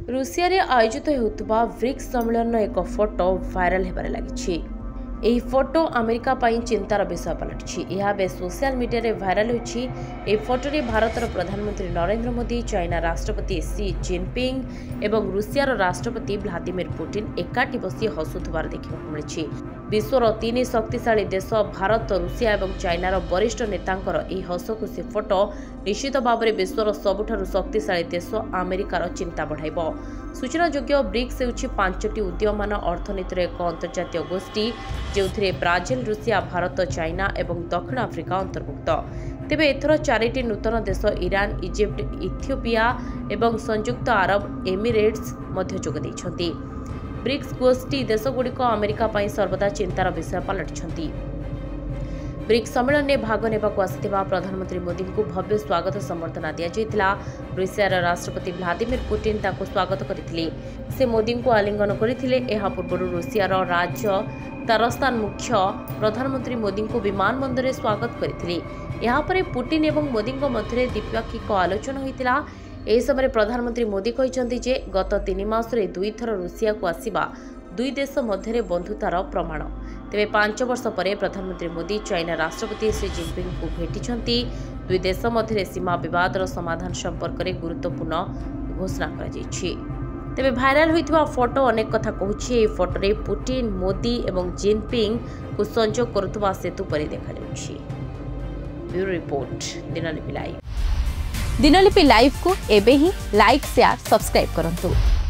रुषिया रे आयोजित होउतबा ब्रिक्स सम्मेलन एक फोटो भाइराल हेबारे लागिछि। एही फोटो अमेरिका पई चिंतार विषय पलटिछि। यह बे सोशल मीडिया रे भाइराल होछि। ए फोटो रे भारतर प्रधानमंत्री नरेंद्र मोदी, चाइना राष्ट्रपति शी जिनपिंग एवं रुषियार राष्ट्रपति व्लादिमीर पुतिन एकाठी बसी हसुथबार देखिबाकु मिलिछि। विश्वर तीन शक्तिशाली देश भारत, रुषिया और चाइनार वरिष्ठ नेतांकर एही हसखुशी फोटो निश्चित भाव में विश्वर सबुठारु शक्तिशाली देश अमेरिकार चिंता बढ़ाइब। सूचनायोग्य ब्रिक्स हेउछि 5टी उदीयमान अर्थनीतिर एक अंतर्जातीय गोष्ठी जो ब्राजिल, रुषिया, भारत, चाइना और दक्षिण आफ्रिका अंतर्भुक्त। तेबे एथर 4टी नूतन देश ईरान, इजिप्ट, इथियोपिया और संयुक्त अरब एमिरेट्स मध्य जोग दैछन्ति। ब्रिक्स गोष्ठी देशगुड़िक अमेरिका पई सर्वदा चिंतार विषय पलटिछन्ति। ब्रिक्स सम्मेलन में भाग नेबाकु आसिथिबा प्रधानमंत्री मोदी को भव्य स्वागत संबर्धना दिया जायतिला। रुषियार राष्ट्रपति व्लादिमीर पुतिन ताको स्वागत करथिले। से मोदी को आलिंगन करथिले। एहा पूर्व रुषियार राज्य तारस्तान मुख्य प्रधानमंत्री मोदी को विमान बंदर स्वागत करथिले। एहा परे पुतिन एवं मोदी मध्य द्विपाक्षिक आलोचना होइतिला। एही समय प्रधानमंत्री मोदी कहते जे गत 3 मासरे 2 थर रुषिया को आसिबा दुई देश मध्य बंधुतार प्रमाण। तेबे 5 वर्ष पर प्रधानमंत्री मोदी चाइना राष्ट्रपति शी जिनपिंग को भेटिछन्ति। दुई देश मध्य सीमा विवादर समाधान संपर्क में गुरुत्वपूर्ण घोषणा करा जायछि। तेबे भाइराल होइथिबा फोटो अनेक कथा कहूछि। एही फोटो रे पुतिन, मोदी एवं जिनपिंग को संजोग करुथबा सेतु पर देखा जायछि। Bureau report, Dinalipi live. Dinalipi live को एबे ही लाइक, शेयर, सब्सक्राइब करंतु।